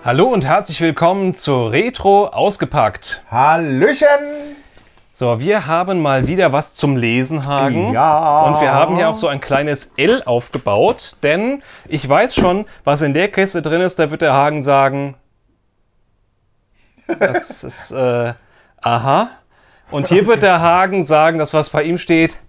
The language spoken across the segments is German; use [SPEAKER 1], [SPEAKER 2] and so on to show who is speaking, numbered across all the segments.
[SPEAKER 1] Hallo und herzlich willkommen zu Retro ausgepackt.
[SPEAKER 2] Hallöchen!
[SPEAKER 1] So, wir haben mal wieder was zum Lesen, Hagen.
[SPEAKER 2] Ja.
[SPEAKER 1] Und wir haben hier auch so ein kleines L aufgebaut, denn ich weiß schon, was in der Kiste drin ist, da wird der Hagen sagen, das ist, aha. Und hier wird der Hagen sagen, dass was bei ihm steht,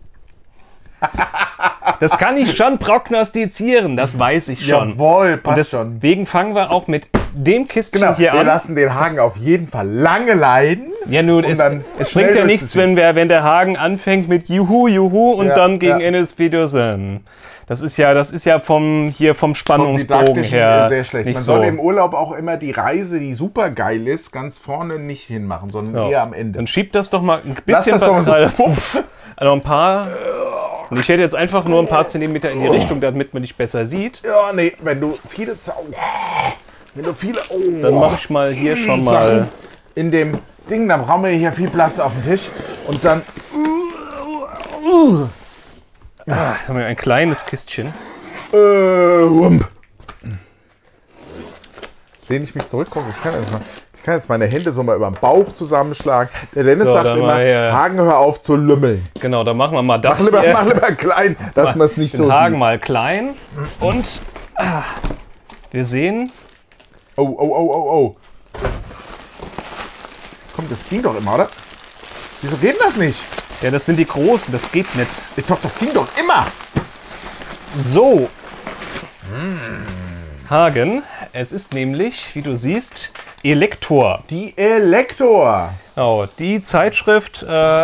[SPEAKER 1] das kann ich schon prognostizieren, das weiß ich schon.
[SPEAKER 2] Jawohl, passt
[SPEAKER 1] und
[SPEAKER 2] schon.
[SPEAKER 1] deswegen fangen wir auch mit dem Kistchen
[SPEAKER 2] Genau,
[SPEAKER 1] hier
[SPEAKER 2] wir
[SPEAKER 1] an.
[SPEAKER 2] lassen den Hagen auf jeden Fall lange leiden.
[SPEAKER 1] Ja, nur es bringt ja nichts, wenn der Hagen anfängt mit Juhu, Juhu und
[SPEAKER 2] Ja,
[SPEAKER 1] dann gegen
[SPEAKER 2] ja.
[SPEAKER 1] Ende des Videos. Das ist ja vom Spannungsbogen her
[SPEAKER 2] sehr schlecht.
[SPEAKER 1] nicht
[SPEAKER 2] Man
[SPEAKER 1] so.
[SPEAKER 2] soll im Urlaub auch immer die Reise, die super geil ist, ganz vorne nicht hinmachen, sondern eher am Ende.
[SPEAKER 1] Dann schiebt das doch mal ein
[SPEAKER 2] Lass
[SPEAKER 1] bisschen
[SPEAKER 2] das doch mal so.
[SPEAKER 1] also ein paar. Und ich hätte jetzt einfach nur ein paar Zentimeter in die Richtung, damit man dich besser sieht.
[SPEAKER 2] Ja, nee, wenn du viele
[SPEAKER 1] Dann mache ich mal hier schon mal.
[SPEAKER 2] Sachen in dem Ding, dann brauchen wir hier viel Platz auf dem Tisch und dann
[SPEAKER 1] Jetzt haben wir ein kleines Kistchen.
[SPEAKER 2] Wump. Jetzt lehne ich mich zurück, guck, ich kann jetzt meine Hände so mal über den Bauch zusammenschlagen. Der Dennis
[SPEAKER 1] So,
[SPEAKER 2] sagt
[SPEAKER 1] dann
[SPEAKER 2] immer,
[SPEAKER 1] mal hier.
[SPEAKER 2] Hagen, hör auf zu lümmeln.
[SPEAKER 1] Genau, dann machen wir mal das
[SPEAKER 2] Mach
[SPEAKER 1] hier.
[SPEAKER 2] lieber klein, dass man es nicht
[SPEAKER 1] Den
[SPEAKER 2] so
[SPEAKER 1] Hagen
[SPEAKER 2] sieht.
[SPEAKER 1] mal klein. Und wir sehen.
[SPEAKER 2] Oh. Komm, das ging doch immer, oder? Wieso geht denn das nicht?
[SPEAKER 1] Ja, das sind die Großen, das geht nicht.
[SPEAKER 2] Doch, das ging doch immer.
[SPEAKER 1] So. Hagen, es ist nämlich, wie du siehst, Elektor.
[SPEAKER 2] Die Elektor.
[SPEAKER 1] Genau, die Zeitschrift,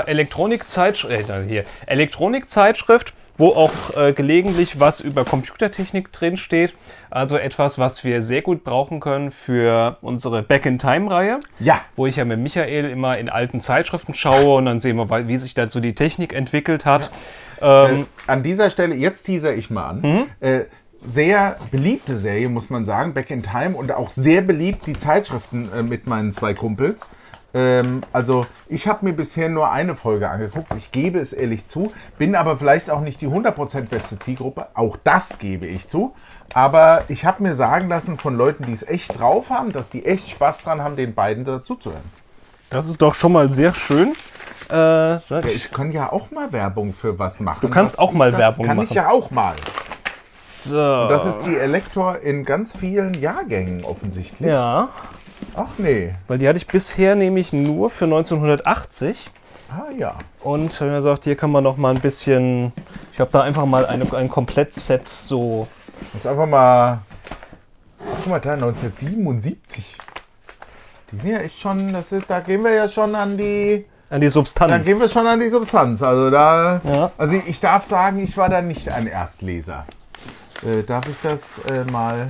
[SPEAKER 1] Elektronikzeitschrift, wo auch gelegentlich was über Computertechnik drin steht. Also etwas, was wir sehr gut brauchen können für unsere Back-in-Time-Reihe.
[SPEAKER 2] Ja.
[SPEAKER 1] Wo ich ja mit Michael immer in alten Zeitschriften schaue und dann sehen wir, wie sich da so die Technik entwickelt hat.
[SPEAKER 2] An dieser Stelle, jetzt teaser ich mal an. Sehr beliebte Serie, muss man sagen, Back in Time, und auch sehr beliebt die Zeitschriften mit meinen zwei Kumpels. Also ich habe mir bisher nur eine Folge angeguckt, ich gebe es ehrlich zu, bin aber vielleicht auch nicht die 100% beste Zielgruppe, auch das gebe ich zu. Aber ich habe mir sagen lassen von Leuten, die es echt drauf haben, dass die echt Spaß dran haben, den beiden dazuzuhören.
[SPEAKER 1] Das ist doch schon mal sehr schön.
[SPEAKER 2] Ja, ich kann ja auch mal Werbung für was machen.
[SPEAKER 1] Du kannst auch mal Werbung
[SPEAKER 2] machen. Das kann ich ja auch mal.
[SPEAKER 1] So.
[SPEAKER 2] Und das ist die Elektor in ganz vielen Jahrgängen offensichtlich.
[SPEAKER 1] Ja,
[SPEAKER 2] Ach nee.
[SPEAKER 1] weil die hatte ich bisher nämlich nur für 1980.
[SPEAKER 2] Ah ja.
[SPEAKER 1] Und er sagt, hier kann man noch mal ein bisschen. Ich habe da einfach mal ein Komplettset so.
[SPEAKER 2] Das ist einfach mal. Guck mal da, 1977. Die sind ja echt schon. Da gehen wir ja schon an die.
[SPEAKER 1] An die Substanz.
[SPEAKER 2] Da gehen wir schon an die Substanz. Also da.
[SPEAKER 1] Ja.
[SPEAKER 2] Also ich darf sagen, ich war da nicht ein Erstleser. Darf ich das mal.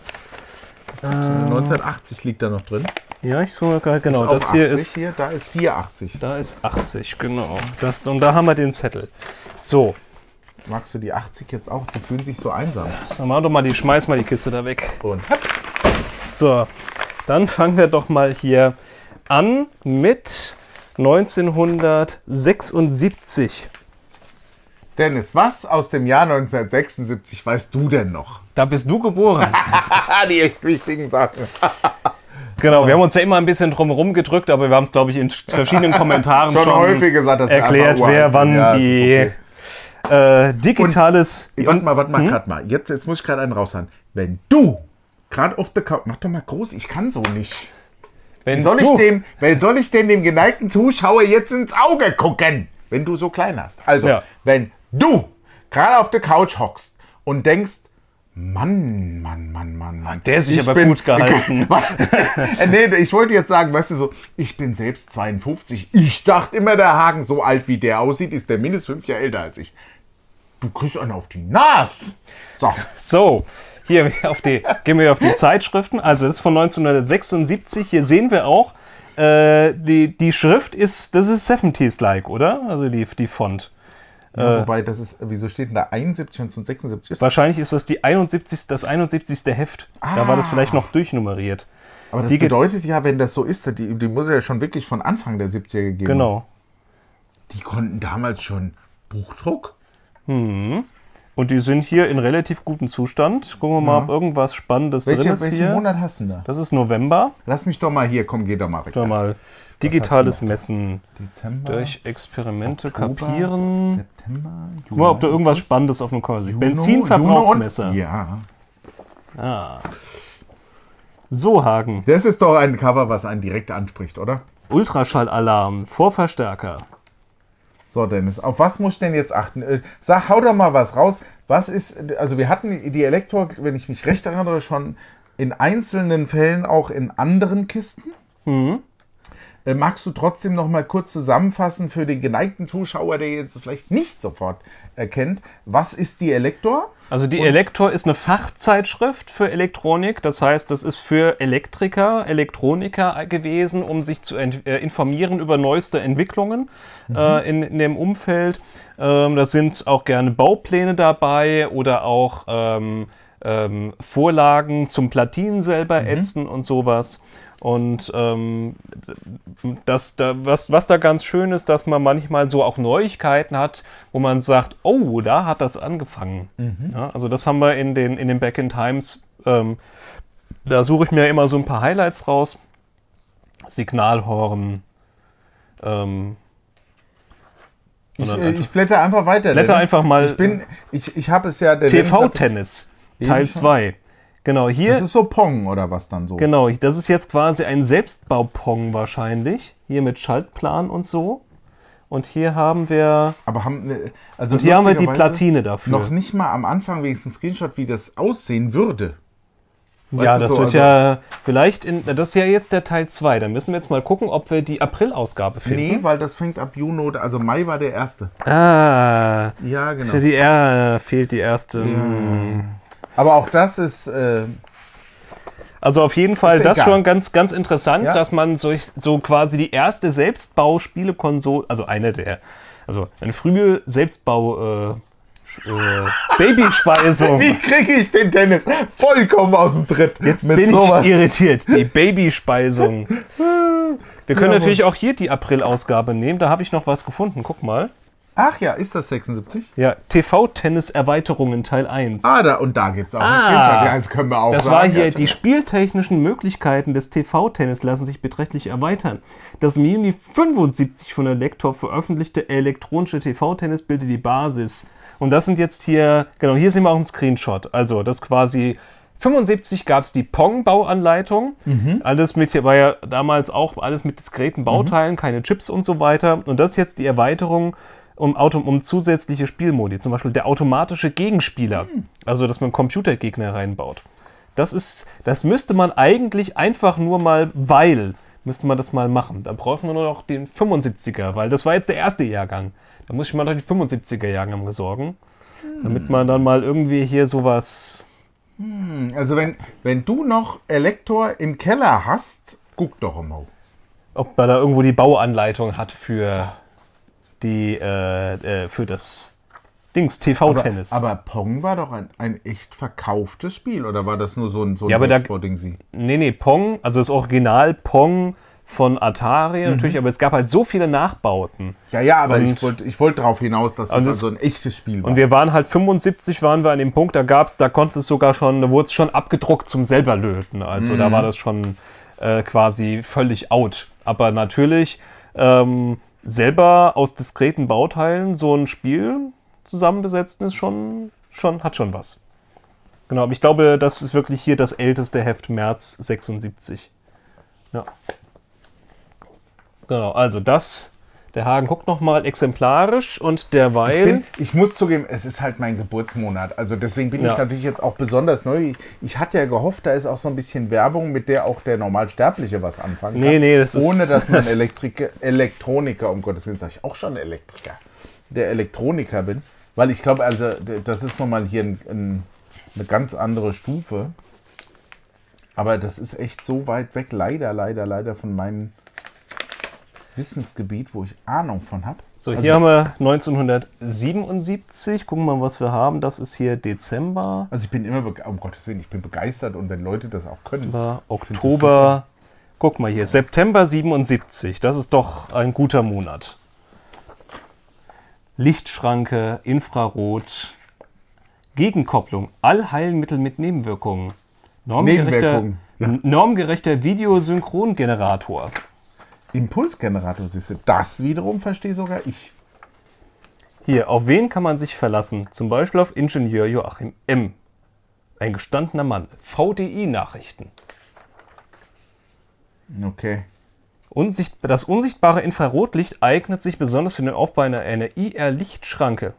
[SPEAKER 2] 1980 liegt da noch drin.
[SPEAKER 1] Ja, ich suche gerade, genau.
[SPEAKER 2] Ist
[SPEAKER 1] Das
[SPEAKER 2] auch
[SPEAKER 1] hier
[SPEAKER 2] 80
[SPEAKER 1] ist.
[SPEAKER 2] hier, da ist 84.
[SPEAKER 1] Da ist 80, genau. Und da haben wir den Zettel. So,
[SPEAKER 2] Magst du die 80 jetzt auch? Die fühlen sich so einsam.
[SPEAKER 1] dann machen wir doch mal schmeiß mal die Kiste da weg.
[SPEAKER 2] Und
[SPEAKER 1] So, dann fangen wir doch mal hier an mit 1976.
[SPEAKER 2] Dennis, was aus dem Jahr 1976 weißt du denn noch?
[SPEAKER 1] Da bist du geboren.
[SPEAKER 2] Die echt wichtigen Sachen.
[SPEAKER 1] Genau, wir haben uns ja immer ein bisschen drum herum gedrückt, aber wir haben es, glaube ich, in verschiedenen Kommentaren
[SPEAKER 2] Schon häufig gesagt, dass wir
[SPEAKER 1] erklärt,
[SPEAKER 2] einfach
[SPEAKER 1] wer
[SPEAKER 2] uralt
[SPEAKER 1] wann
[SPEAKER 2] sind. Ja, es ist
[SPEAKER 1] die digitales...
[SPEAKER 2] Warte mal, gerade mal. Jetzt muss ich gerade einen raushauen. Wenn du gerade auf der Couch... Mach doch mal groß, ich kann so nicht.
[SPEAKER 1] Wenn
[SPEAKER 2] Wie soll
[SPEAKER 1] du,
[SPEAKER 2] ich dem geneigten Zuschauer jetzt ins Auge gucken, wenn du so klein hast? Also,
[SPEAKER 1] Ja.
[SPEAKER 2] wenn du gerade auf der Couch hockst und denkst, Mann.
[SPEAKER 1] der ist sich
[SPEAKER 2] ich
[SPEAKER 1] aber gut gehalten.
[SPEAKER 2] Nee, ich wollte jetzt sagen, weißt du so, ich bin selbst 52. Ich dachte immer, der Hagen, so alt wie der aussieht, ist der mindestens 5 Jahre älter als ich. Du kriegst einen auf die Nase. So.
[SPEAKER 1] So, hier gehen wir auf die Zeitschriften. Also das ist von 1976. Hier sehen wir auch, die Schrift ist, das ist 70s-like, oder? Also die Font.
[SPEAKER 2] Ja, wobei, das ist, wieso steht denn da 71 und 76?
[SPEAKER 1] Wahrscheinlich ist das das 71. Heft. Da war das vielleicht noch durchnummeriert.
[SPEAKER 2] Aber das bedeutet ja, wenn das so ist, die muss ja schon wirklich von Anfang der 70er gegeben haben.
[SPEAKER 1] Genau.
[SPEAKER 2] Die konnten damals schon Buchdruck?
[SPEAKER 1] Und die sind hier in relativ gutem Zustand. Gucken wir mal, ob irgendwas Spannendes drin ist
[SPEAKER 2] Welchen
[SPEAKER 1] hier.
[SPEAKER 2] Monat hast du denn da?
[SPEAKER 1] Das ist November.
[SPEAKER 2] Lass mich doch mal hier, komm, geh doch mal weg.
[SPEAKER 1] Schau mal. Digitales Messen.
[SPEAKER 2] Dezember.
[SPEAKER 1] Durch Experimente
[SPEAKER 2] Oktober,
[SPEAKER 1] Kapieren.
[SPEAKER 2] September,
[SPEAKER 1] Guck mal, ob da irgendwas Spannendes auf dem Cover ist.
[SPEAKER 2] Juno
[SPEAKER 1] Benzinverbrauchsmesser.
[SPEAKER 2] und- Ja.
[SPEAKER 1] Ah. So, Hagen.
[SPEAKER 2] Das ist doch ein Cover, was einen direkt anspricht, oder?
[SPEAKER 1] Ultraschallalarm. Vorverstärker.
[SPEAKER 2] So, Dennis, auf was muss ich denn jetzt achten? Sag, hau doch mal was raus. Was ist, also wir hatten die Elektro, wenn ich mich recht erinnere, schon in einzelnen Fällen auch in anderen Kisten. Magst du trotzdem noch mal kurz zusammenfassen für den geneigten Zuschauer, der jetzt vielleicht nicht sofort erkennt, was ist die Elektor?
[SPEAKER 1] Also die Elektor ist eine Fachzeitschrift für Elektronik. Das heißt, das ist für Elektriker, Elektroniker gewesen, um sich zu informieren über neueste Entwicklungen in dem Umfeld. Da sind auch gerne Baupläne dabei oder auch Vorlagen zum Platinen selber ätzen und sowas. Und was da ganz schön ist, dass man manchmal so auch Neuigkeiten hat, wo man sagt, oh, da hat das angefangen. Ja, also das haben wir in den Back in Times. Da suche ich mir immer so ein paar Highlights raus. Signalhorn.
[SPEAKER 2] Ich blätter einfach weiter.
[SPEAKER 1] Blätter einfach mal.
[SPEAKER 2] Ich habe es ja...
[SPEAKER 1] TV-Tennis, Teil 2. Genau, hier.
[SPEAKER 2] Das ist so Pong oder was dann so?
[SPEAKER 1] Genau, das ist jetzt quasi ein Selbstbau-Pong wahrscheinlich. Hier mit Schaltplan und so. Und hier haben wir.
[SPEAKER 2] Aber
[SPEAKER 1] und hier haben wir die Platine dafür.
[SPEAKER 2] Noch nicht mal am Anfang wenigstens ein Screenshot, wie das aussehen würde.
[SPEAKER 1] Ja, das wird ja vielleicht das ist ja jetzt der Teil 2. Da müssen wir jetzt mal gucken, ob wir die April-Ausgabe finden.
[SPEAKER 2] Nee, weil das fängt ab Juni, also Mai war der erste.
[SPEAKER 1] Ah.
[SPEAKER 2] Ja, genau.
[SPEAKER 1] Fehlt die erste.
[SPEAKER 2] Ja. Aber auch das ist...
[SPEAKER 1] also auf jeden Fall
[SPEAKER 2] ist
[SPEAKER 1] das
[SPEAKER 2] egal.
[SPEAKER 1] schon ganz, ganz interessant,
[SPEAKER 2] Ja.
[SPEAKER 1] dass man so quasi die erste Selbstbau-Spielekonsole, also eine frühe Selbstbau Babyspeisung.
[SPEAKER 2] Wie kriege ich den Dennis vollkommen aus dem Tritt?
[SPEAKER 1] Jetzt
[SPEAKER 2] mit
[SPEAKER 1] bin
[SPEAKER 2] sowas?
[SPEAKER 1] ich irritiert. Die Babyspeisung. Wir können natürlich auch hier die April-Ausgabe nehmen. Da habe ich noch was gefunden. Guck mal.
[SPEAKER 2] Ach ja, ist das 76?
[SPEAKER 1] Ja, TV-Tennis-Erweiterungen Teil 1.
[SPEAKER 2] Da gibt es auch einen Screenshot. Ja, das können wir auch
[SPEAKER 1] Das
[SPEAKER 2] sagen.
[SPEAKER 1] war hier,
[SPEAKER 2] Ja,
[SPEAKER 1] die spieltechnischen Möglichkeiten des TV-Tennis lassen sich beträchtlich erweitern. Das im Juni 75 von Elektor veröffentlichte elektronische TV-Tennis bildet die Basis. Und das sind jetzt hier, genau, hier sehen wir auch einen Screenshot. Also das quasi 75 gab es die Pong-Bauanleitung. Alles war ja damals auch alles mit diskreten Bauteilen, keine Chips und so weiter. Und das ist jetzt die Erweiterung um zusätzliche Spielmodi. Zum Beispiel der automatische Gegenspieler. Also, dass man Computergegner reinbaut. Das müsste man eigentlich einfach nur mal, müsste man das mal machen. Da brauchen wir nur noch den 75er, weil das war jetzt der erste Jahrgang. Da muss ich mal noch den 75er Jahrgang besorgen. Damit man dann mal irgendwie hier sowas...
[SPEAKER 2] Also wenn du noch Elektor im Keller hast, guck doch mal.
[SPEAKER 1] Ob man da irgendwo die Bauanleitung hat für das Dings, TV-Tennis.
[SPEAKER 2] Aber Pong war doch ein echt verkauftes Spiel, oder war das nur so ein
[SPEAKER 1] Ja, aber
[SPEAKER 2] Selbstbau-Ding?
[SPEAKER 1] Nee, Pong, also das Original Pong von Atari natürlich, aber es gab halt so viele Nachbauten.
[SPEAKER 2] Ja, aber ich wollte darauf hinaus, dass das also ein echtes Spiel war.
[SPEAKER 1] Und wir waren halt 75, waren wir an dem Punkt, da konnte es sogar schon, da wurde es schon abgedruckt zum selber löten. Also da war das schon quasi völlig out. Aber natürlich selber aus diskreten Bauteilen so ein Spiel zusammenbesetzen ist hat schon was. Genau, aber ich glaube, das ist wirklich hier das älteste Heft, März 76. Ja. Genau, also der Hagen guckt nochmal exemplarisch und derweil...
[SPEAKER 2] Ich muss zugeben, es ist halt mein Geburtsmonat. Also deswegen bin ich natürlich jetzt auch besonders neu. Ich hatte ja gehofft, da ist auch so ein bisschen Werbung, mit der auch der Normalsterbliche was anfangen kann.
[SPEAKER 1] Nee, das ist...
[SPEAKER 2] Ohne dass man Elektroniker, um Gottes Willen sage ich auch schon Elektriker, der Elektroniker bin. Weil ich glaube, also das ist nochmal hier eine ganz andere Stufe. Aber das ist echt so weit weg, leider von meinem Wissensgebiet, wo ich Ahnung von habe.
[SPEAKER 1] So, hier haben wir 1977. Gucken wir mal, was wir haben. Das ist hier Dezember.
[SPEAKER 2] Also ich bin immer, um Gottes Willen, ich bin begeistert und wenn Leute das auch können.
[SPEAKER 1] Oktober. Guck mal hier, September 77. Das ist doch ein guter Monat. Lichtschranke, Infrarot. Gegenkopplung. Allheilmittel mit Nebenwirkungen.
[SPEAKER 2] Nebenwirkungen, ja.
[SPEAKER 1] Normgerechter Videosynchrongenerator.
[SPEAKER 2] Impulsgenerator, siehst du. Das wiederum verstehe sogar ich.
[SPEAKER 1] Hier, auf wen kann man sich verlassen? Zum Beispiel auf Ingenieur Joachim M. Ein gestandener Mann. VDI-Nachrichten.
[SPEAKER 2] Okay.
[SPEAKER 1] Das unsichtbare Infrarotlicht eignet sich besonders für den Aufbau einer IR-Lichtschranke.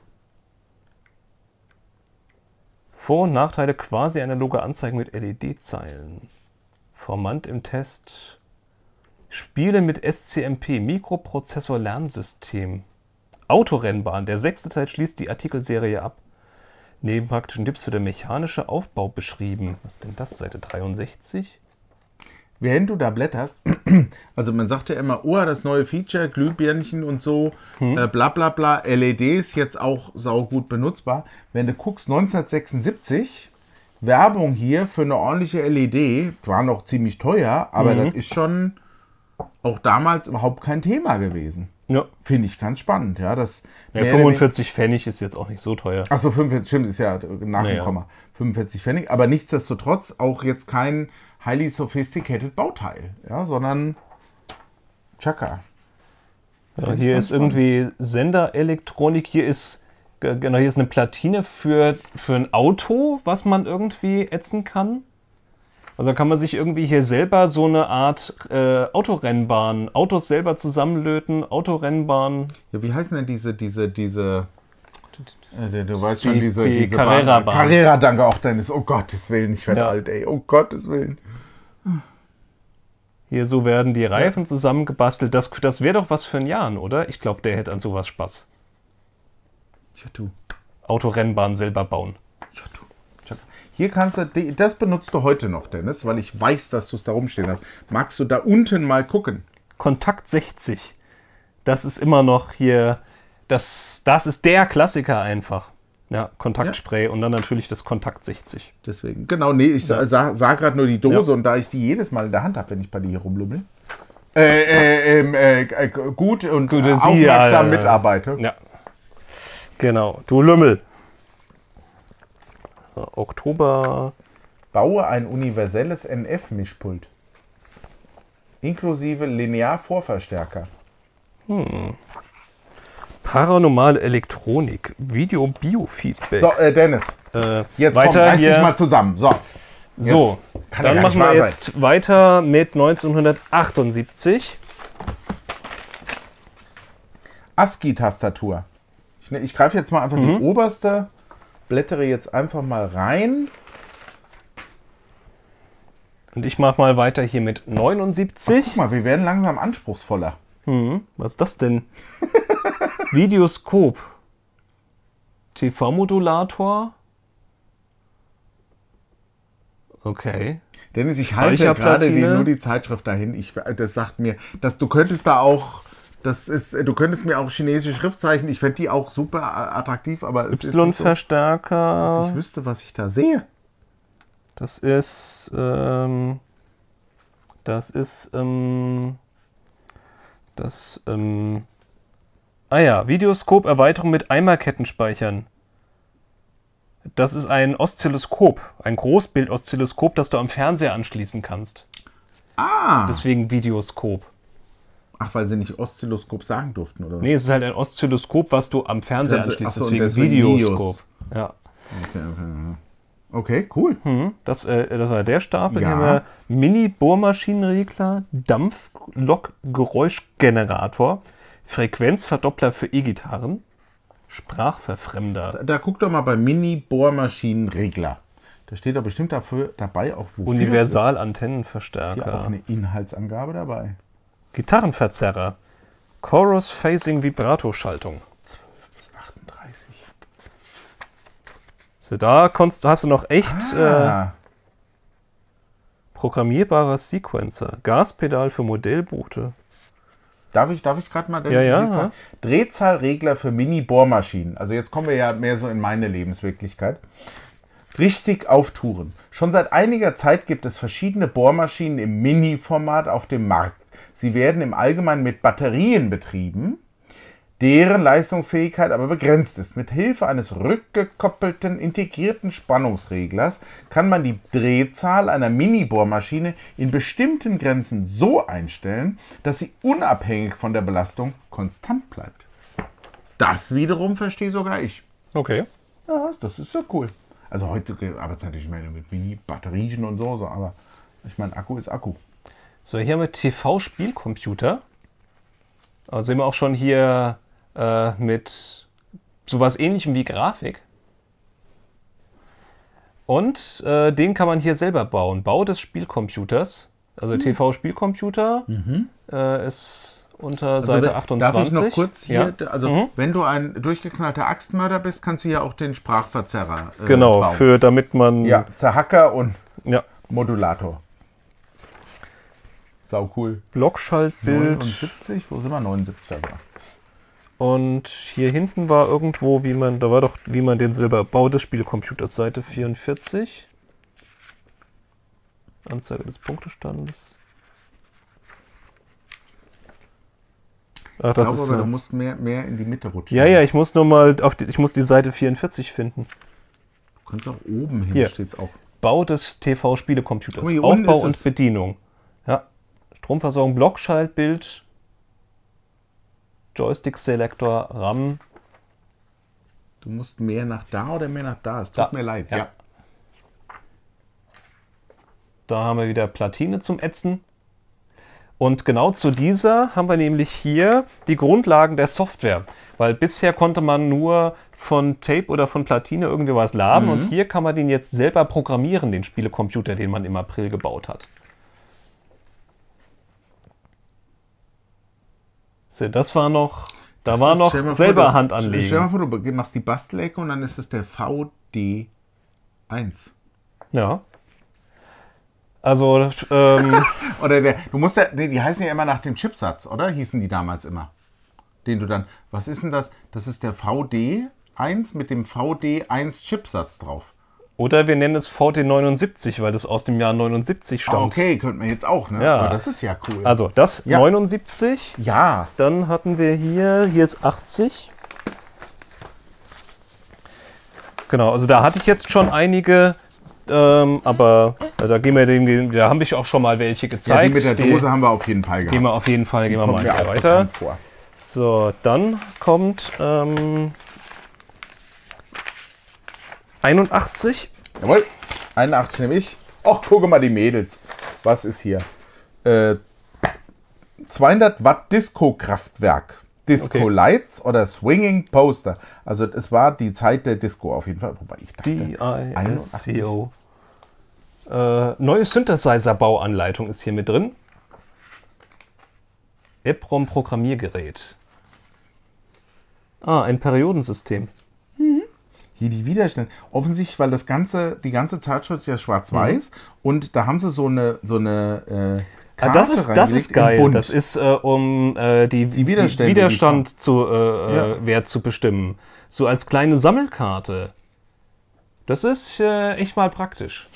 [SPEAKER 1] Vor- und Nachteile quasi analoge Anzeigen mit LED-Zeilen. Formant im Test. Spiele mit SCMP, Mikroprozessor-Lernsystem. Autorennbahn. Der 6. Teil schließt die Artikelserie ab. Neben praktischen Tipps wird der mechanische Aufbau beschrieben. Was ist denn das? Seite 63?
[SPEAKER 2] Während du da blätterst, also man sagt ja immer, oh, das neue Feature, Glühbirnchen und so, bla bla bla, LEDs jetzt auch saugut benutzbar. Wenn du guckst, 1976, Werbung hier für eine ordentliche LED, war noch ziemlich teuer, aber das ist schon auch damals überhaupt kein Thema gewesen.
[SPEAKER 1] Ja.
[SPEAKER 2] Finde ich ganz spannend. Ja, das
[SPEAKER 1] 45 Pfennig ist jetzt auch nicht so teuer.
[SPEAKER 2] Achso, 45, stimmt, ist ja nach dem Komma. 45 Pfennig, aber nichtsdestotrotz auch jetzt kein highly sophisticated Bauteil, ja, sondern Chaka.
[SPEAKER 1] Ja, hier ist irgendwie Senderelektronik, hier ist eine Platine für ein Auto, was man irgendwie ätzen kann. Also kann man sich irgendwie hier selber so eine Art Autorennbahn, Autos selber zusammenlöten, Autorennbahn.
[SPEAKER 2] Ja, wie heißen denn diese du weißt schon, diese
[SPEAKER 1] Carrera-Bahn.
[SPEAKER 2] Carrera, danke auch, Dennis. Oh Gottes Willen, ich werde alt, ey. Oh Gottes Willen.
[SPEAKER 1] Hier, so werden die Reifen zusammengebastelt. Das wäre doch was für ein Jan, oder? Ich glaube, der hätte an sowas Spaß.
[SPEAKER 2] Ja, du.
[SPEAKER 1] Autorennbahn selber bauen.
[SPEAKER 2] Ja, du. Hier kannst du, das benutzt du heute noch, Dennis, weil ich weiß, dass du es da rumstehen hast. Magst du da unten mal gucken?
[SPEAKER 1] Kontakt 60. Das ist immer noch hier, das ist der Klassiker einfach. Ja, Kontaktspray und dann natürlich das Kontakt 60.
[SPEAKER 2] Deswegen, genau, nee, ich sah gerade nur die Dose und da ich die jedes Mal in der Hand habe, wenn ich bei dir hier rumlümmel, gut und aufmerksam mitarbeite.
[SPEAKER 1] Ja, genau. Du Lümmel. Oktober.
[SPEAKER 2] Baue ein universelles NF-Mischpult. Inklusive Linear-Vorverstärker.
[SPEAKER 1] Paranormale Elektronik. Video-Biofeedback.
[SPEAKER 2] So, Dennis. Jetzt
[SPEAKER 1] weiter
[SPEAKER 2] komm, reiß dich mal zusammen. So.
[SPEAKER 1] So, dann machen wir jetzt weiter mit 1978.
[SPEAKER 2] ASCII-Tastatur. Ich greife jetzt mal einfach die oberste, blättere jetzt einfach mal rein.
[SPEAKER 1] Und ich mache mal weiter hier mit 79.
[SPEAKER 2] Guck mal, wir werden langsam anspruchsvoller.
[SPEAKER 1] Was ist das denn? Videoskop. TV-Modulator. Okay.
[SPEAKER 2] Dennis, ich halte gerade nur die Zeitschrift dahin. Das sagt mir, dass du könntest da auch, du könntest mir auch chinesische Schriftzeichen, ich fände die auch super attraktiv, aber es ist nicht so, dass ich wüsste, was ich da sehe.
[SPEAKER 1] Das ist, Videoskop, Erweiterung mit Eimerkettenspeichern. Das ist ein Oszilloskop, ein Großbild-Oszilloskop, das du am Fernseher anschließen kannst.
[SPEAKER 2] Ah!
[SPEAKER 1] Deswegen Videoskop.
[SPEAKER 2] Ach, weil sie nicht Oszilloskop sagen durften, oder was?
[SPEAKER 1] Nee, es ist halt ein Oszilloskop, was du am Fernseher anschließt, deswegen Videoskop. Ja.
[SPEAKER 2] Okay, cool.
[SPEAKER 1] Das war der Stapel. Hier haben wir Mini-Bohrmaschinenregler, Dampflok-Geräuschgenerator, Frequenzverdoppler für E-Gitarren, Sprachverfremder.
[SPEAKER 2] Da guck doch mal bei Mini-Bohrmaschinenregler. Da steht doch bestimmt dabei auch, wofür
[SPEAKER 1] Universal-Antennenverstärker.
[SPEAKER 2] Ist hier auch eine Inhaltsangabe dabei.
[SPEAKER 1] Gitarrenverzerrer, Chorus-Phasing-Vibrato-Schaltung.
[SPEAKER 2] 12 bis 38.
[SPEAKER 1] So, da hast du noch echt programmierbarer Sequencer, Gaspedal für Modellboote.
[SPEAKER 2] Darf ich gerade mal?
[SPEAKER 1] Ja.
[SPEAKER 2] Drehzahlregler für Mini-Bohrmaschinen. Also jetzt kommen wir ja mehr so in meine Lebenswirklichkeit. Richtig auf Touren. Schon seit einiger Zeit gibt es verschiedene Bohrmaschinen im Mini-Format auf dem Markt. Sie werden im Allgemeinen mit Batterien betrieben. deren Leistungsfähigkeit aber begrenzt ist. Mit Hilfe eines rückgekoppelten, integrierten Spannungsreglers kann man die Drehzahl einer Mini-Bohrmaschine in bestimmten Grenzen so einstellen, dass sie unabhängig von der Belastung konstant bleibt. Das wiederum verstehe sogar ich.
[SPEAKER 1] Okay.
[SPEAKER 2] Ja, das ist ja cool. Also heute arbeitet es natürlich mehr mit Mini-Batterien und so, aber ich meine, Akku ist Akku.
[SPEAKER 1] So, hier haben wir TV-Spielcomputer. Also sehen wir auch schon hier mit sowas Ähnlichem wie Grafik. Und den kann man hier selber bauen. Bau des Spielcomputers. Also TV-Spielcomputer ist unter Seite 28.
[SPEAKER 2] Darf ich noch kurz hier, also wenn du ein durchgeknallter Axtmörder bist, kannst du ja auch den Sprachverzerrer
[SPEAKER 1] genau,
[SPEAKER 2] bauen.
[SPEAKER 1] damit man...
[SPEAKER 2] Ja, Zerhacker und
[SPEAKER 1] ja.
[SPEAKER 2] Modulator. Sau cool.
[SPEAKER 1] Blockschaltbild.
[SPEAKER 2] 79, wo sind wir? 79 da.
[SPEAKER 1] Und hier hinten war irgendwo, wie man den selber Bau des Spielcomputers, Seite 44. Anzeige des Punktestandes. Ach, das ist
[SPEAKER 2] aber du musst mehr in die Mitte rutschen.
[SPEAKER 1] Ja, ich muss nur mal ich muss die Seite 44 finden.
[SPEAKER 2] Du kannst auch oben hin,
[SPEAKER 1] hier
[SPEAKER 2] steht's auch.
[SPEAKER 1] Bau des TV-Spielecomputers.
[SPEAKER 2] Hier
[SPEAKER 1] Aufbau und Bedienung. Ja. Stromversorgung, Blockschaltbild, Joystick-Selektor, RAM.
[SPEAKER 2] Du musst mehr nach da oder mehr nach da. Es tut mir leid. Ja.
[SPEAKER 1] Da haben wir wieder Platine zum Ätzen. Und genau zu dieser haben wir nämlich hier die Grundlagen der Software. Weil bisher konnte man nur von Tape oder von Platine irgendwie was laden. Und hier kann man den jetzt selber programmieren, den Spielecomputer, den man im April gebaut hat. So, das war noch, da war noch selber Hand anlegen.
[SPEAKER 2] Stell dir mal vor, du machst die Bastelecke und dann ist es der VD1.
[SPEAKER 1] Ja. Also,
[SPEAKER 2] oder du musst ja, die heißen ja immer nach dem Chipsatz, oder? Hießen die damals immer. Den du dann, was ist denn das? Das ist der VD1 mit dem VD1 Chipsatz drauf.
[SPEAKER 1] Oder wir nennen es VD79, weil das aus dem Jahr 79 stammt.
[SPEAKER 2] Okay, könnten wir jetzt auch, ne?
[SPEAKER 1] Ja.
[SPEAKER 2] Aber das ist ja cool.
[SPEAKER 1] Also das 79.
[SPEAKER 2] Ja.
[SPEAKER 1] Dann hatten wir hier ist 80. Genau, also da hatte ich jetzt schon einige, aber da gehen wir da habe ich auch schon mal welche gezeigt.
[SPEAKER 2] Ja, die mit der Dose haben wir auf jeden Fall gehabt.
[SPEAKER 1] Gehen wir mal hier weiter.
[SPEAKER 2] Vor.
[SPEAKER 1] So, dann kommt 81.
[SPEAKER 2] Jawohl, 81 nehme ich. Och, gucke mal die Mädels. Was ist hier? 200 Watt Disco-Kraftwerk. Disco Lights oder Swinging Poster. Also es war die Zeit der Disco auf jeden Fall. Wobei ich dachte,
[SPEAKER 1] DISCO. Neue Synthesizer-Bauanleitung ist hier mit drin. EPROM-Programmiergerät. Ein Periodensystem.
[SPEAKER 2] Hier die Widerstände. Offensichtlich, weil die ganze Zeitschrift ist ja schwarz-weiß und da haben sie so eine Karte
[SPEAKER 1] das ist geil. Das ist, um die Widerstand Wert zu bestimmen. So als kleine Sammelkarte. Das ist echt mal praktisch.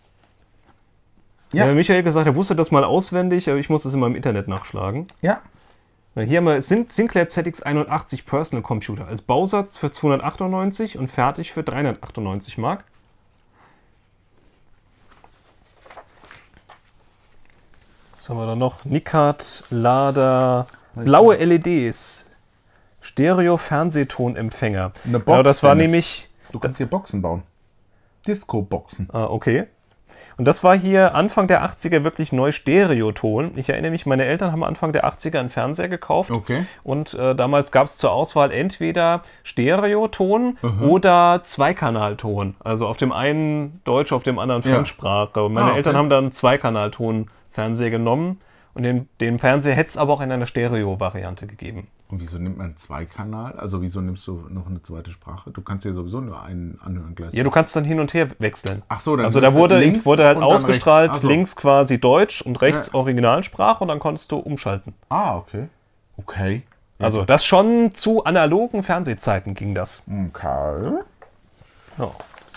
[SPEAKER 1] Ja. Michael gesagt, er wusste das mal auswendig, aber ich muss es immer im Internet nachschlagen.
[SPEAKER 2] Ja.
[SPEAKER 1] Hier haben wir Sinclair ZX81 Personal Computer als Bausatz für 298 und fertig für 398 Mark. Was haben wir da noch? Nikat, Lader, blaue LEDs, Stereo-Fernsehtonempfänger.
[SPEAKER 2] Eine Box,
[SPEAKER 1] genau, das war nämlich...
[SPEAKER 2] Du kannst hier Boxen bauen. Disco-Boxen.
[SPEAKER 1] Okay. Und das war hier Anfang der 80er wirklich neu Stereoton. Ich erinnere mich, meine Eltern haben Anfang der 80er einen Fernseher gekauft.
[SPEAKER 2] Okay.
[SPEAKER 1] Und damals gab es zur Auswahl entweder Stereoton oder Zweikanalton. Also auf dem einen Deutsch, auf dem anderen Fremdsprache. Und meine Eltern haben dann einen Zweikanalton-Fernseher genommen. Und den Fernseher hätte es aber auch in einer Stereo-Variante gegeben.
[SPEAKER 2] Und wieso nimmt man einen Zweikanal? Also wieso nimmst du noch eine zweite Sprache? Du kannst ja sowieso nur einen anhören gleich.
[SPEAKER 1] Ja, du kannst dann hin und her wechseln.
[SPEAKER 2] Ach so, dann
[SPEAKER 1] also da wurde halt ausgestrahlt,
[SPEAKER 2] rechts.
[SPEAKER 1] Links quasi Deutsch und rechts Originalsprache und dann konntest du umschalten.
[SPEAKER 2] Ah, okay. Okay.
[SPEAKER 1] Also das schon zu analogen Fernsehzeiten ging das.
[SPEAKER 2] Okay.
[SPEAKER 1] Ja.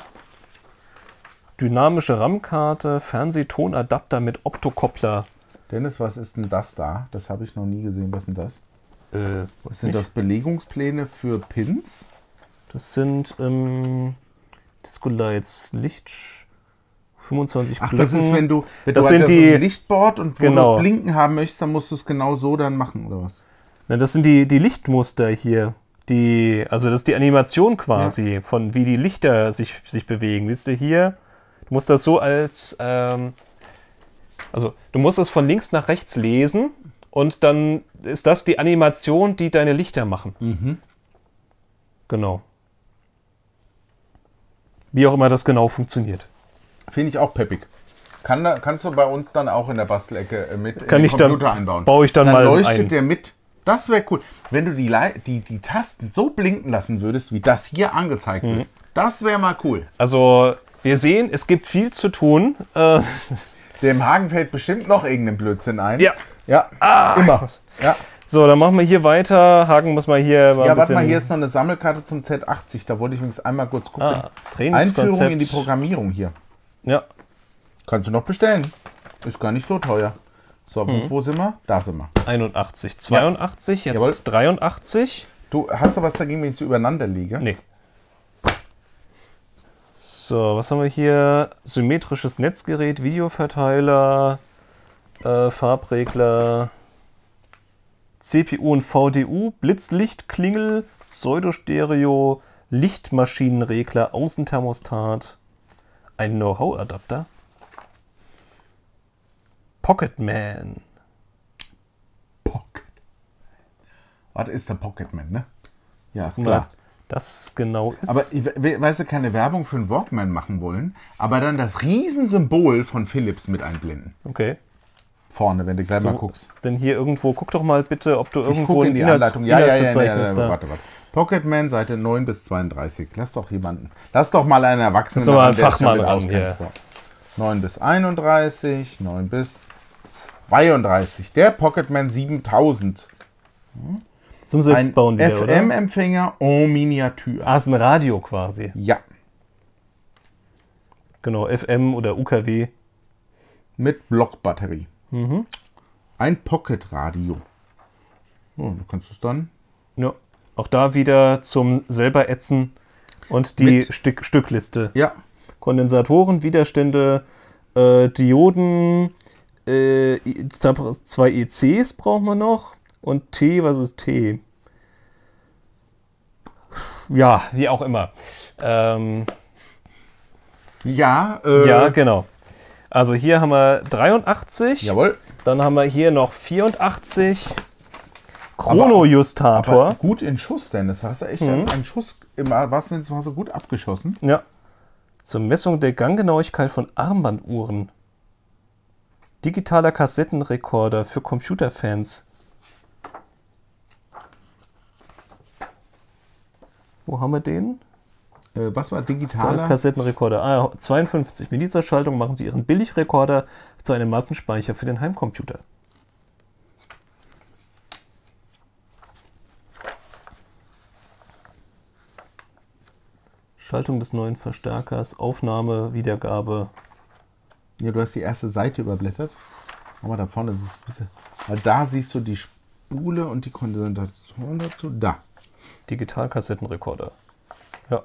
[SPEAKER 1] Dynamische RAM-Karte, Fernsehtonadapter mit Optokoppler.
[SPEAKER 2] Dennis, was ist denn das da? Das habe ich noch nie gesehen. Was ist denn das? Was sind das, Belegungspläne für Pins?
[SPEAKER 1] Das sind Disco-Lights, Licht, 25
[SPEAKER 2] Ach,
[SPEAKER 1] Blöcken.
[SPEAKER 2] das ist, wenn du
[SPEAKER 1] das
[SPEAKER 2] halt
[SPEAKER 1] sind die
[SPEAKER 2] ein Lichtboard und wo du
[SPEAKER 1] genau.
[SPEAKER 2] das Blinken haben möchtest, dann musst du es genau so dann machen, oder was?
[SPEAKER 1] Na, das sind die Lichtmuster hier. Also das ist die Animation quasi, von wie die Lichter sich bewegen. Siehst du hier? Du musst das so als, also du musst es von links nach rechts lesen und dann ist das die Animation, die deine Lichter machen.
[SPEAKER 2] Mhm.
[SPEAKER 1] Genau. Wie auch immer das genau funktioniert.
[SPEAKER 2] Finde ich auch peppig. Kannst du bei uns dann auch in der Bastelecke mit
[SPEAKER 1] Kann
[SPEAKER 2] in den
[SPEAKER 1] ich dann,
[SPEAKER 2] Computer einbauen?
[SPEAKER 1] baue ich dann mal
[SPEAKER 2] leuchtet
[SPEAKER 1] ein.
[SPEAKER 2] der mit. Das wäre cool. Wenn du die Tasten so blinken lassen würdest, wie das hier angezeigt wird. Das wäre mal cool.
[SPEAKER 1] Also wir sehen, es gibt viel zu tun.
[SPEAKER 2] Dem Hagen fällt bestimmt noch irgendein Blödsinn ein.
[SPEAKER 1] Ja.
[SPEAKER 2] Ja, immer. Ja.
[SPEAKER 1] So, dann machen wir hier weiter. Hagen muss mal hier mal
[SPEAKER 2] Ja,
[SPEAKER 1] ein
[SPEAKER 2] warte mal,
[SPEAKER 1] bisschen-
[SPEAKER 2] hier ist noch eine Sammelkarte zum Z80. Da wollte ich übrigens einmal kurz gucken.
[SPEAKER 1] Trainingskonzept.
[SPEAKER 2] Einführung in die Programmierung hier.
[SPEAKER 1] Ja.
[SPEAKER 2] Kannst du noch bestellen. Ist gar nicht so teuer. So, wo sind wir? Da sind wir.
[SPEAKER 1] 81, 82, jetzt
[SPEAKER 2] Jawohl.
[SPEAKER 1] 83.
[SPEAKER 2] Hast du was dagegen, wenn ich so übereinander liege?
[SPEAKER 1] Nee. So, was haben wir hier? Symmetrisches Netzgerät, Videoverteiler, Farbregler, CPU und VDU, Blitzlicht, Klingel, Pseudostereo, Lichtmaschinenregler, Außenthermostat, ein Know-how-Adapter, Pocketman.
[SPEAKER 2] Pocket. Warte, ist der Pocketman, ne? Ja, ist
[SPEAKER 1] Sag
[SPEAKER 2] klar.
[SPEAKER 1] mal, das genau ist.
[SPEAKER 2] Aber weißt du, keine Werbung für einen Walkman machen wollen, aber dann das Riesensymbol von Philips mit einblenden.
[SPEAKER 1] okay.
[SPEAKER 2] Vorne, wenn du gleich mal
[SPEAKER 1] So,
[SPEAKER 2] guckst.
[SPEAKER 1] ist denn hier irgendwo, guck doch mal bitte, ob du
[SPEAKER 2] Ich
[SPEAKER 1] irgendwo
[SPEAKER 2] gucke in die Anleitung. Ja,
[SPEAKER 1] Inhaltsverzeichnis da.
[SPEAKER 2] warte. Pocketman, Seite 9 bis 32. Lass doch mal einen Erwachsenen
[SPEAKER 1] Lass doch mal einen
[SPEAKER 2] der sich
[SPEAKER 1] Fachmann
[SPEAKER 2] damit
[SPEAKER 1] ran
[SPEAKER 2] auskennt.
[SPEAKER 1] hier.
[SPEAKER 2] 9 bis 31, 9 bis 32. Der Pocketman 7000.
[SPEAKER 1] Zum
[SPEAKER 2] Ein
[SPEAKER 1] Selbstbauen wieder, oder?
[SPEAKER 2] FM-Empfänger en Miniatur.
[SPEAKER 1] Ah, ist ein Radio quasi.
[SPEAKER 2] Ja,
[SPEAKER 1] Genau, FM oder UKW.
[SPEAKER 2] mit Blockbatterie. Ein Pocket-Radio. Oh, du kannst es dann...
[SPEAKER 1] Ja. Auch da wieder zum selber ätzen und die
[SPEAKER 2] Mit-
[SPEAKER 1] Stückliste.
[SPEAKER 2] Ja,
[SPEAKER 1] Kondensatoren, Widerstände, Dioden, 2 ECs brauchen wir noch. Und T, was ist T? Ja, wie auch immer.
[SPEAKER 2] ja,
[SPEAKER 1] Ja, genau. Also hier haben wir 83.
[SPEAKER 2] jawohl.
[SPEAKER 1] Dann haben wir hier noch 84. Chronojustator.
[SPEAKER 2] Aber gut in Schuss, Dennis. Hast du echt einen Schuss im wahrsten Sinne des Wortes gut abgeschossen?
[SPEAKER 1] Ja. Zur Messung der Ganggenauigkeit von Armbanduhren. Digitaler Kassettenrekorder für Computerfans. Wo haben wir den?
[SPEAKER 2] Was war
[SPEAKER 1] Digitaler
[SPEAKER 2] digitaler?
[SPEAKER 1] Kassettenrekorder. 52. Mit dieser Schaltung machen Sie Ihren Billigrekorder zu einem Massenspeicher für den Heimcomputer. Schaltung des neuen Verstärkers, Aufnahme, Wiedergabe.
[SPEAKER 2] Ja, du hast die erste Seite überblättert. Schau mal, da vorne ist es ein bisschen... Weil da siehst du die Spule und die Kondensatoren dazu. Da.
[SPEAKER 1] Digitalkassettenrekorder. Ja.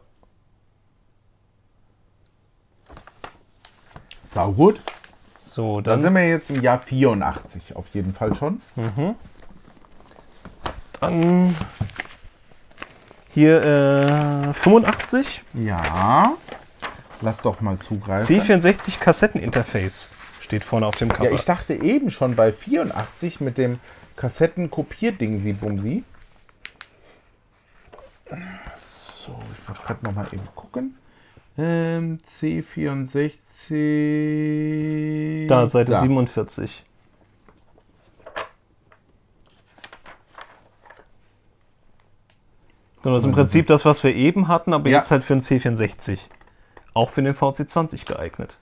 [SPEAKER 2] Saugut.
[SPEAKER 1] So,
[SPEAKER 2] Da
[SPEAKER 1] dann
[SPEAKER 2] sind wir jetzt im Jahr 84 auf jeden Fall schon.
[SPEAKER 1] Dann hier 85.
[SPEAKER 2] Ja. Lass doch mal zugreifen.
[SPEAKER 1] C64 Kassetteninterface steht vorne auf dem Cover.
[SPEAKER 2] Ja, ich dachte eben schon bei 84 mit dem Kassettenkopierdingsi-Bumsi. So, ich muss gerade noch mal eben gucken. C64.
[SPEAKER 1] da, Seite 47. Genau, das ist im Prinzip das, was wir eben hatten, aber
[SPEAKER 2] Ja.
[SPEAKER 1] jetzt halt für den C64. Auch für den VC20 geeignet.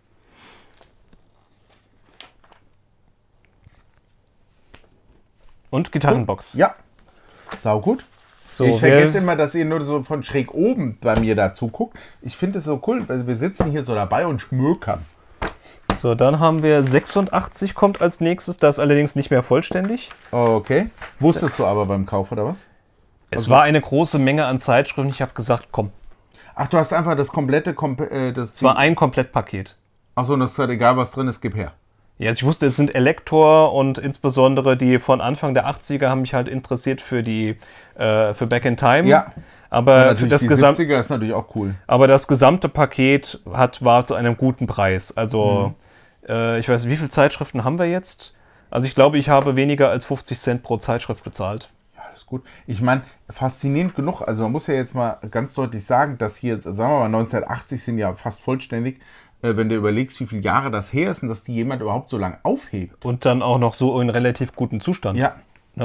[SPEAKER 1] Und Gitarrenbox.
[SPEAKER 2] Ja. Saugut.
[SPEAKER 1] So,
[SPEAKER 2] Ich vergesse immer, dass ihr nur so von schräg oben bei mir dazu guckt. Ich finde es so cool, weil wir sitzen hier so dabei und schmökern.
[SPEAKER 1] So, dann haben wir 86 kommt als nächstes. Das ist allerdings nicht mehr vollständig.
[SPEAKER 2] Okay. Wusstest du aber beim Kauf, oder was?
[SPEAKER 1] Es war eine große Menge an Zeitschriften. Ich habe gesagt, komm.
[SPEAKER 2] Ach, du hast einfach das komplette...
[SPEAKER 1] Es war ein Komplettpaket.
[SPEAKER 2] Achso, und das ist halt egal, was drin ist, gib her.
[SPEAKER 1] Ja, also ich wusste, es sind Elektor und insbesondere die von Anfang der 80er haben mich halt interessiert für Back in Time.
[SPEAKER 2] Ja.
[SPEAKER 1] Aber
[SPEAKER 2] für
[SPEAKER 1] das
[SPEAKER 2] die 70er ist natürlich auch cool.
[SPEAKER 1] Aber das gesamte Paket war zu einem guten Preis. Also, ich weiß nicht, wie viele Zeitschriften haben wir jetzt? Also ich glaube, ich habe weniger als 50 Cent pro Zeitschrift bezahlt.
[SPEAKER 2] Ja, das ist gut. Ich meine, faszinierend genug. Also man muss ja jetzt mal ganz deutlich sagen, dass hier, sagen wir mal, 1980 sind ja fast vollständig, wenn du überlegst, wie viele Jahre das her ist und dass die jemand überhaupt so lange aufhebt.
[SPEAKER 1] Und dann auch noch so in relativ gutem Zustand.
[SPEAKER 2] Ja.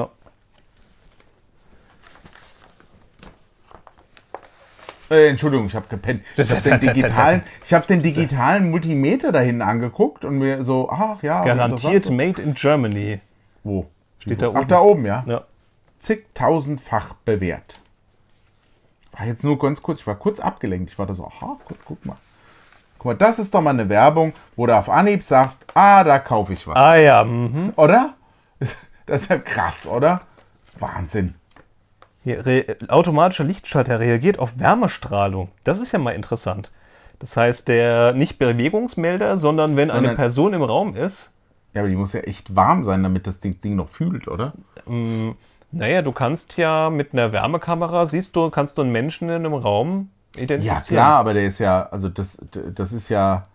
[SPEAKER 2] Entschuldigung, ich habe gepennt. Ich habe den digitalen Multimeter da hinten angeguckt und mir so, ach ja.
[SPEAKER 1] Garantiert made in Germany.
[SPEAKER 2] Wo?
[SPEAKER 1] Steht da oben.
[SPEAKER 2] Ach, da oben, ja.
[SPEAKER 1] Ja.
[SPEAKER 2] Zigtausendfach bewährt. War jetzt nur ganz kurz, ich war kurz abgelenkt. Ich war da so, aha, guck mal. Guck mal, das ist doch mal eine Werbung, wo du auf Anhieb sagst, da kaufe ich was.
[SPEAKER 1] Ah ja, mhm.
[SPEAKER 2] Oder? Das ist ja krass, oder? Wahnsinn.
[SPEAKER 1] Hier, automatischer Lichtschalter reagiert auf Wärmestrahlung. Das ist ja mal interessant. Das heißt, der nicht Bewegungsmelder, sondern wenn eine Person im Raum ist.
[SPEAKER 2] Ja, aber die muss ja echt warm sein, damit das Ding noch fühlt, oder?
[SPEAKER 1] Naja, du kannst ja mit einer Wärmekamera, kannst du einen Menschen in einem Raum identifizieren.
[SPEAKER 2] Ja, klar, aber der ist ja, also das ist ja,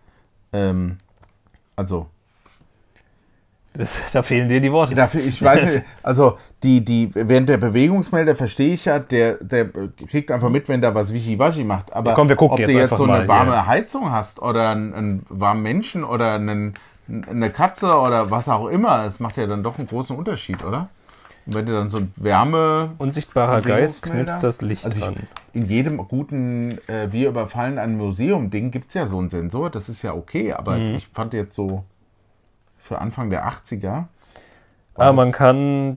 [SPEAKER 1] da fehlen dir die Worte.
[SPEAKER 2] Dafür, ich weiß nicht, also während der Bewegungsmelder verstehe ich ja, der kriegt einfach mit, wenn da was Wischiwaschi macht. Aber
[SPEAKER 1] ja, komm, wir gucken
[SPEAKER 2] ob
[SPEAKER 1] jetzt
[SPEAKER 2] du jetzt so eine warme
[SPEAKER 1] ja.
[SPEAKER 2] Heizung hast oder einen warmen Menschen oder eine Katze oder was auch immer, es macht ja dann doch einen großen Unterschied, oder? Und wenn du dann so ein
[SPEAKER 1] unsichtbarer Geist knipst das Licht an.
[SPEAKER 2] In jedem guten Wir überfallen ein Museum-Ding gibt es ja so einen Sensor, das ist ja okay, aber ich fand jetzt so für Anfang der 80er.
[SPEAKER 1] Man kann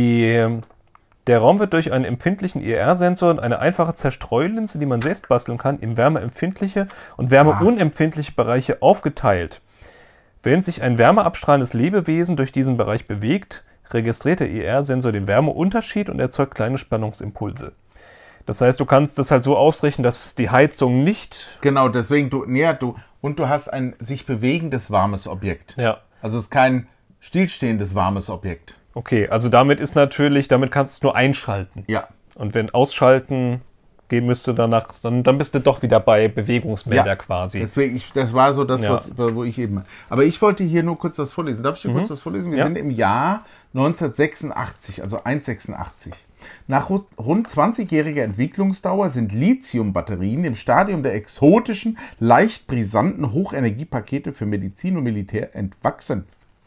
[SPEAKER 1] der Raum wird durch einen empfindlichen IR-Sensor und eine einfache Zerstreulinse, die man selbst basteln kann, in wärmeempfindliche und wärmeunempfindliche Bereiche aufgeteilt. Wenn sich ein wärmeabstrahlendes Lebewesen durch diesen Bereich bewegt, registriert der IR-Sensor den Wärmeunterschied und erzeugt kleine Spannungsimpulse. Das heißt, du kannst das halt so ausrichten, dass die Heizung nicht...
[SPEAKER 2] Genau, deswegen, du hast ein sich bewegendes warmes Objekt.
[SPEAKER 1] Ja.
[SPEAKER 2] Also es ist kein stillstehendes warmes Objekt.
[SPEAKER 1] Okay, also damit kannst du es nur einschalten.
[SPEAKER 2] Ja.
[SPEAKER 1] Und wenn ausschalten gehen müsste danach, dann bist du doch wieder bei Bewegungsmelder quasi.
[SPEAKER 2] Deswegen, das war so das,
[SPEAKER 1] Ja.
[SPEAKER 2] wo ich eben... Aber ich wollte hier nur kurz was vorlesen. Darf ich hier kurz was vorlesen? Wir sind im Jahr 1986, also 1,86. Nach rund 20-jähriger Entwicklungsdauer sind Lithium-Batterien im Stadium der exotischen, leicht brisanten Hochenergiepakete für Medizin und Militär entwachsen.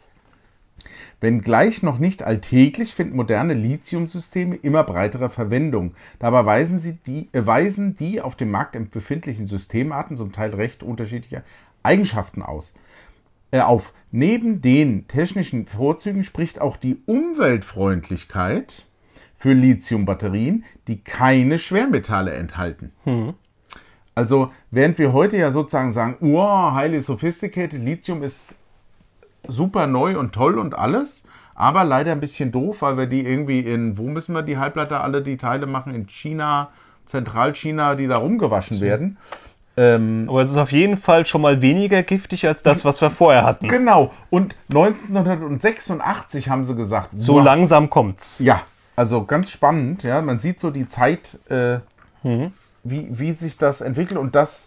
[SPEAKER 2] Wenngleich noch nicht alltäglich, finden moderne Lithiumsysteme immer breitere Verwendung. Dabei weisen die auf dem Markt befindlichen Systemarten zum Teil recht unterschiedliche Eigenschaften auf. Neben den technischen Vorzügen spricht auch die Umweltfreundlichkeit für Lithium-Batterien, die keine Schwermetalle enthalten. Also, während wir heute ja sozusagen sagen, highly sophisticated, Lithium ist super neu und toll und alles, aber leider ein bisschen doof, weil wir die irgendwie wo müssen wir die Halbleiter alle die Teile machen? In China, Zentralchina, die da rumgewaschen werden.
[SPEAKER 1] Aber es ist auf jeden Fall schon mal weniger giftig als das, was wir vorher hatten.
[SPEAKER 2] Genau. Und 1986 haben sie gesagt,
[SPEAKER 1] so langsam kommt's.
[SPEAKER 2] Ja, also ganz spannend. Ja, man sieht so die Zeit, wie sich das entwickelt und dass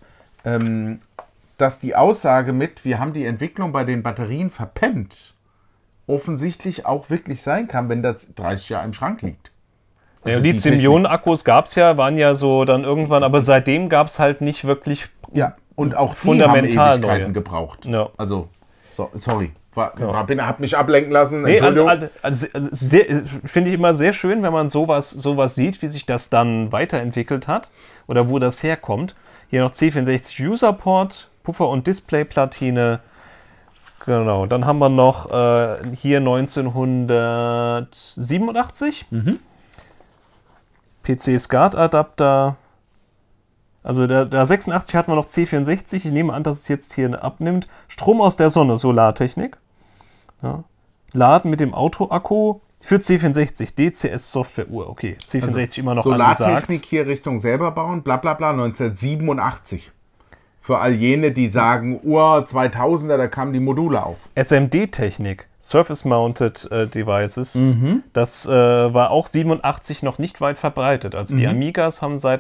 [SPEAKER 2] die Aussage wir haben die Entwicklung bei den Batterien verpennt, offensichtlich auch wirklich sein kann, wenn das 30 Jahre im Schrank liegt.
[SPEAKER 1] Also Lithium-Ionen-Akkus waren ja so dann irgendwann, aber seitdem gab es halt nicht wirklich
[SPEAKER 2] und auch die
[SPEAKER 1] fundamental
[SPEAKER 2] haben Ewigkeiten gebraucht.
[SPEAKER 1] Ja.
[SPEAKER 2] Also, sorry, hab mich ablenken lassen.
[SPEAKER 1] Also finde ich immer sehr schön, wenn man sowas sieht, wie sich das dann weiterentwickelt hat oder wo das herkommt. Hier noch C64 User-Port, Puffer- und Displayplatine. Genau, dann haben wir noch hier 1987. PC-SCART-Adapter. Also da 86 hatten wir noch C64. Ich nehme an, dass es jetzt hier abnimmt. Strom aus der Sonne, Solartechnik. Ja. Laden mit dem Autoakku für C64, DCS Software-Uhr. Okay, C64 also immer noch
[SPEAKER 2] Solartechnik hier Richtung selber bauen, bla bla bla, 1987. Für all jene, die sagen, 2000er, da kamen die Module auf.
[SPEAKER 1] SMD-Technik, Surface Mounted Devices, das war auch 87 noch nicht weit verbreitet. Also die Amigas haben seit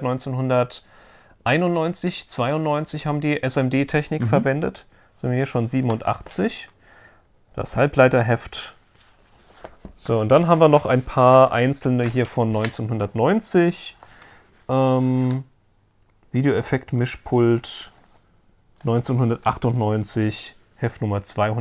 [SPEAKER 1] 1991, 92 haben die SMD-Technik verwendet. Sind wir hier schon 87. Das Halbleiterheft. So, und dann haben wir noch ein paar einzelne hier von 1990. Videoeffekt-Mischpult 1998, Heft Nummer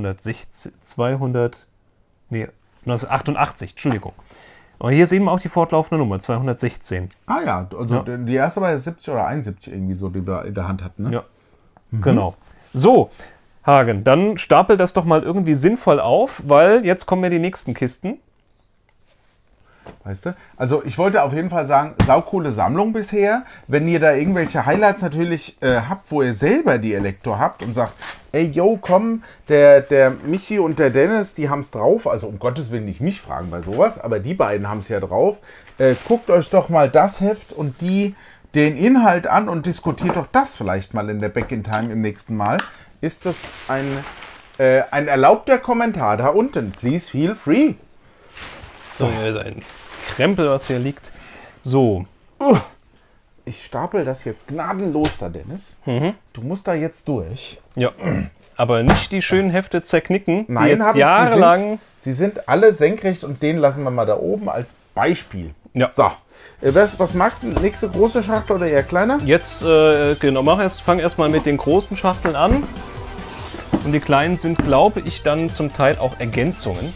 [SPEAKER 1] 1988, Entschuldigung. Aber hier sehen wir auch die fortlaufende Nummer, 216.
[SPEAKER 2] Ah ja, also die erste war ja 70 oder 71 irgendwie so, die wir in der Hand hatten, ne?
[SPEAKER 1] Ja, genau. So, Hagen, dann stapel das doch mal irgendwie sinnvoll auf, weil jetzt kommen ja die nächsten Kisten.
[SPEAKER 2] Weißt du? Also ich wollte auf jeden Fall sagen, saukoole Sammlung bisher. Wenn ihr da irgendwelche Highlights natürlich habt, wo ihr selber die Elektor habt und sagt, ey, yo, komm, der Michi und der Dennis, die haben es drauf. Also um Gottes Willen nicht mich fragen bei sowas, aber die beiden haben es ja drauf. Guckt euch doch mal das Heft und den Inhalt an und diskutiert doch das vielleicht mal in der Back in Time im nächsten Mal. Ist das ein erlaubter Kommentar da unten? Please feel free.
[SPEAKER 1] So, hier ist ein Krempel, was hier liegt. So.
[SPEAKER 2] Ich stapel das jetzt gnadenlos da, Dennis. Du musst da jetzt durch.
[SPEAKER 1] Ja, aber nicht die schönen Hefte zerknicken.
[SPEAKER 2] Nein,
[SPEAKER 1] habe ich jahrelang.
[SPEAKER 2] Sie sind alle senkrecht und den lassen wir mal da oben als Beispiel.
[SPEAKER 1] Ja.
[SPEAKER 2] So. Was magst du? Nächste große Schachtel oder eher kleiner?
[SPEAKER 1] Jetzt, genau, fang erst mal mit den großen Schachteln an. Und die kleinen sind, glaube ich, dann zum Teil auch Ergänzungen.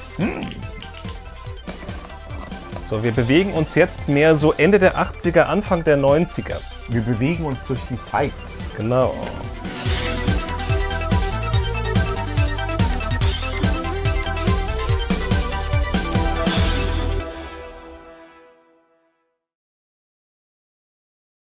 [SPEAKER 1] So, wir bewegen uns jetzt mehr so Ende der 80er, Anfang der 90er.
[SPEAKER 2] Wir bewegen uns durch die Zeit.
[SPEAKER 1] Genau.